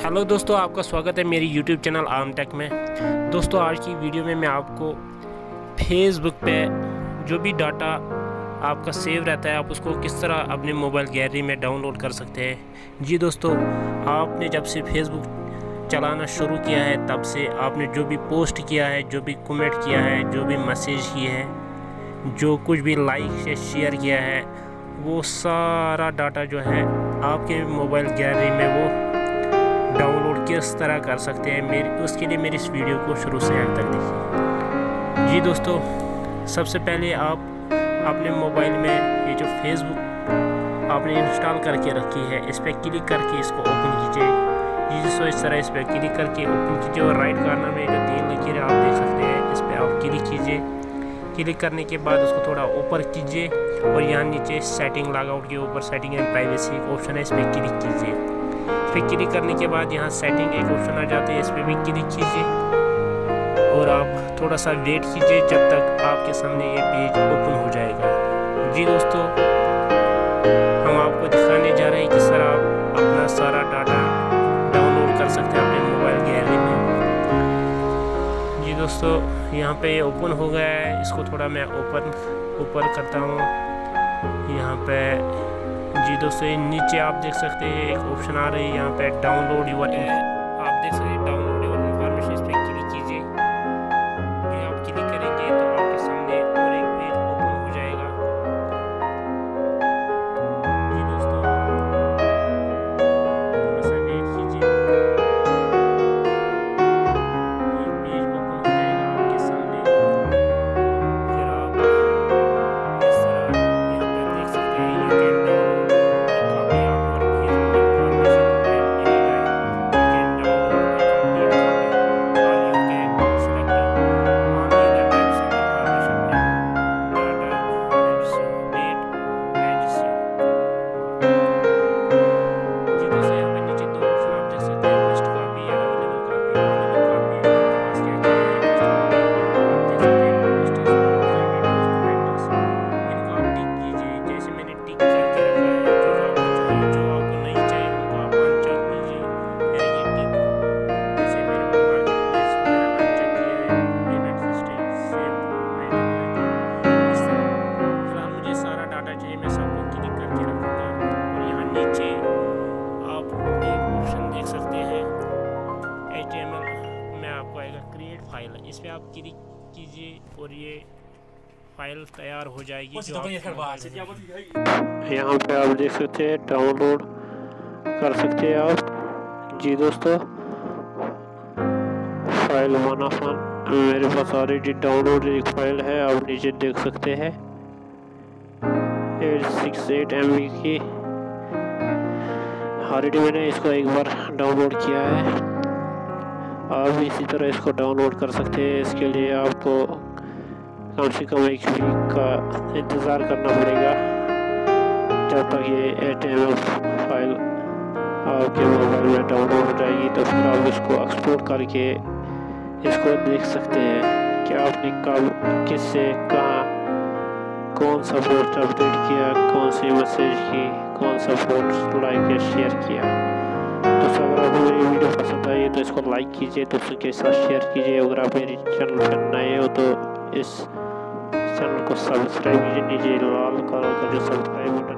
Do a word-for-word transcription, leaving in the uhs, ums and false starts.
Hello दोस्तों, आपका स्वागत है मेरी यूट्यूब चैनल आम टेक में। दोस्तों आज की वीडियो में मैं आपको फेसबुक पे जो भी डाटा आपका सेव रहता है आप उसको किस तरह अपने मोबाइल गैलरी में डाउनलोड कर सकते हैं। जी दोस्तों, आपने जब से फेसबुक चलाना शुरू किया है तब से आपने जो भी पोस्ट किया है, जो भी कमेंट किया है, जो भी मैसेज किए हैं, जो कुछ भी लाइक से शेयर किया है, वो सारा डाटा जो है आपके मोबाइल गैलरी में वो डाउनलोड किस तरह कर सकते हैं। मेरे उसके लिए मेरी इस वीडियो को शुरू से अंत तक देखिए। जी दोस्तों, सबसे पहले आप अपने मोबाइल में ये जो फेसबुक आपने इंस्टॉल करके रखी है इस पर क्लिक करके इसको ओपन कीजिए। जी दोस्तों, इस तरह इस पर क्लिक करके ओपन कीजिए और राइट कॉर्नर में जो तीन लकीरें आप देख सकते हैं इस पर आप क्लिक कीजिए। क्लिक करने के बाद उसको थोड़ा ऊपर कीजिए और यहाँ नीचे सेटिंग लॉग आउट के ऊपर सेटिंग एंड प्राइवेसी एक ऑप्शन है, इस पर क्लिक कीजिए। इस पर क्लिक करने के बाद यहाँ सेटिंग एक ऑप्शन आ जाता है, इस पर भी क्लिक कीजिए और आप थोड़ा सा वेट कीजिए जब तक आपके सामने ये पेज ओपन हो जाएगा। जी दोस्तों, हम आपको दिखाने जा रहे हैं किस तरह आप अपना सारा डाटा डाउनलोड कर सकते हैं अपने मोबाइल गैलरी में। जी दोस्तों, यहाँ पे ओपन हो गया है, इसको थोड़ा मैं ओपन ऊपर करता हूँ यहाँ पे। जी दोस्तों, नीचे आप देख सकते हैं एक ऑप्शन आ रही है यहाँ पे डाउनलोड यूर, आप देख सकते हैं डाउनलोड यूर इन्फॉर्मेशन, इस पर क्लिक कीजिए। ये आप क्लिक करेंगे तो आपके सामने और एक पेज ओपन हो जाएगा। जी दोस्तों, थोड़ा सा वेट कीजिए, एक पेज ओपन हो जाएगा आपके सामने। फिर आप इस तरह यहाँ पे देख सकते हैं you can download create file, इस पे आप क्लिक कीजिए और ये फाइल तैयार हो जाएगी। जो यहाँ पे आप देख सकते हैं डाउनलोड कर सकते हैं आप। जी दोस्तों, फाइल वन ऑफ वन मेरे पास ऑलरेडी डाउनलोड एक फाइल है, आप नीचे देख सकते हैं eight six eight M B की। ऑलरेडी मैंने इसको एक बार डाउनलोड किया है, आप भी इसी तरह इसको डाउनलोड कर सकते हैं। इसके लिए आपको कम से कम एक वीक का इंतज़ार करना पड़ेगा जब तक ये H T M L file आपके मोबाइल में डाउनलोड हो जाएगी। तो फिर आप इसको एक्सपोर्ट करके इसको देख सकते हैं कि आपने कब किससे कहाँ कौन सा पोस्ट अपडेट किया, कौन सी मैसेज की, कौन सा पोस्ट लाइक या शेयर किया। दोस्तों, अगर आपको मेरी वीडियो पसंद आई तो इसको लाइक कीजिए, दोस्तों के साथ शेयर कीजिए। अगर आप मेरे चैनल पर नए हो तो इस चैनल को सब्सक्राइब कीजिए, नीचे लाल कलर का जो सब्सक्राइब बटन